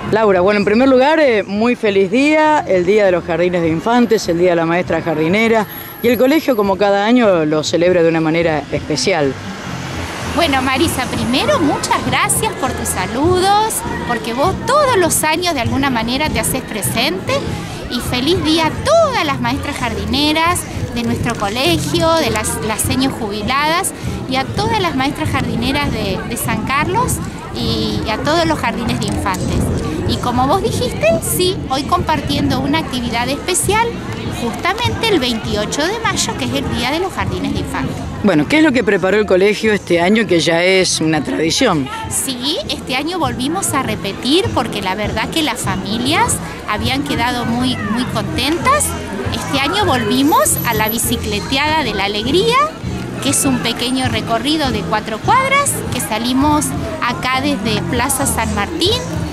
Laura, bueno, en primer lugar, muy feliz día, el Día de los Jardines de Infantes, el Día de la Maestra Jardinera, y el colegio, como cada año, lo celebra de una manera especial. Bueno, Marisa, primero muchas gracias por tus saludos, porque vos todos los años de alguna manera te haces presente, y feliz día a todas las maestras jardineras de nuestro colegio, de las seños jubiladas, y a todas las maestras jardineras de San Carlos y a todos los jardines de infantes. Y como vos dijiste, sí, hoy compartiendo una actividad especial, justamente el 28 de mayo, que es el Día de los Jardines de Infantes. Bueno, ¿qué es lo que preparó el colegio este año, que ya es una tradición? Sí, este año volvimos a repetir porque la verdad que las familias habían quedado muy contentas. Este año volvimos a la bicicleteada de la alegría, que es un pequeño recorrido de 4 cuadras, que salimos acá desde Plaza San Martín,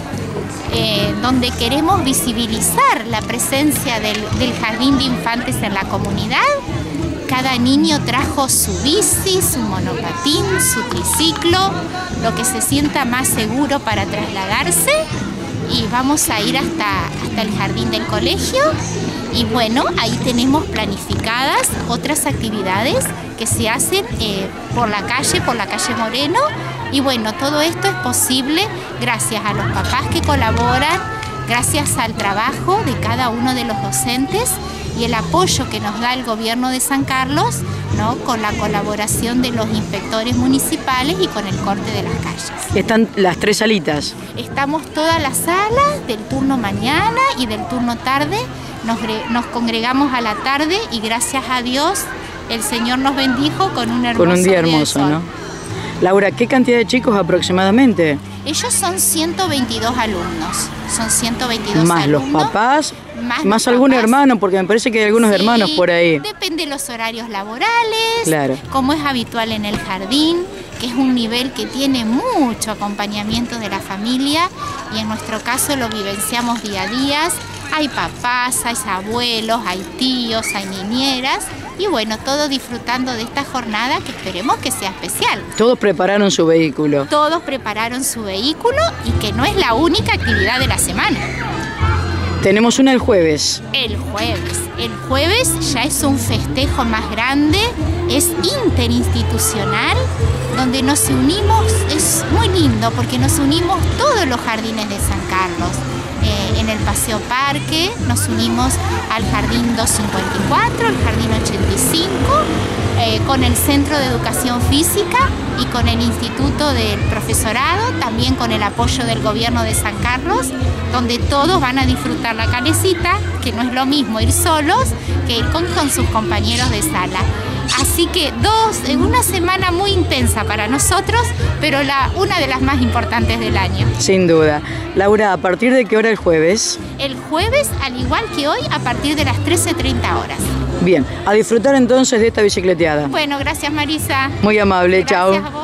donde queremos visibilizar la presencia del jardín de infantes en la comunidad. Cada niño trajo su bici, su monopatín, su triciclo, lo que se sienta más seguro para trasladarse, y vamos a ir hasta el jardín del colegio. Y bueno, ahí tenemos planificadas otras actividades que se hacen por la calle Moreno. Y bueno, todo esto es posible gracias a los papás que colaboran, gracias al trabajo de cada uno de los docentes y el apoyo que nos da el gobierno de San Carlos, ¿no?, con la colaboración de los inspectores municipales y con el corte de las calles. Están las 3 salitas. Estamos todas las salas del turno mañana y del turno tarde. Nos congregamos a la tarde y gracias a Dios el Señor nos bendijo con un día hermoso, ¿no? Laura, ¿qué cantidad de chicos aproximadamente? Ellos son 122 alumnos. Son 122 más alumnos. Los papás, más algún hermano, porque me parece que hay algunos hermanos por ahí. Depende de los horarios laborales, claro, como es habitual en el jardín, que es un nivel que tiene mucho acompañamiento de la familia, y en nuestro caso lo vivenciamos día a día. Hay papás, hay abuelos, hay tíos, hay niñeras, y bueno, todos disfrutando de esta jornada que esperemos que sea especial. Todos prepararon su vehículo. Todos prepararon su vehículo, y que no es la única actividad de la semana. Tenemos una el jueves. El jueves ya es un festejo más grande, es interinstitucional, donde nos unimos, es muy lindo porque nos unimos todos los jardines de San Carlos. En el Paseo Parque nos unimos al Jardín 254, el Jardín 85, con el Centro de Educación Física y con el Instituto del Profesorado, también con el apoyo del Gobierno de San Carlos, donde todos van a disfrutar la calecita, que no es lo mismo ir solos que ir con sus compañeros de sala. Así que una semana muy intensa para nosotros, pero una de las más importantes del año. Sin duda. Laura, ¿a partir de qué hora el jueves? El jueves, al igual que hoy, a partir de las 13:30 horas. Bien, a disfrutar entonces de esta bicicleteada. Bueno, gracias Marisa. Muy amable, chao.